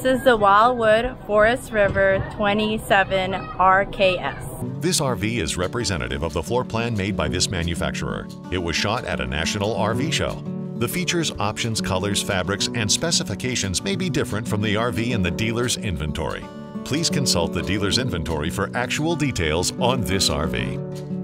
This is the Wildwood Forest River 27 RKS. This RV is representative of the floor plan made by this manufacturer. It was shot at a national RV show. The features, options, colors, fabrics, and specifications may be different from the RV in the dealer's inventory. Please consult the dealer's inventory for actual details on this RV.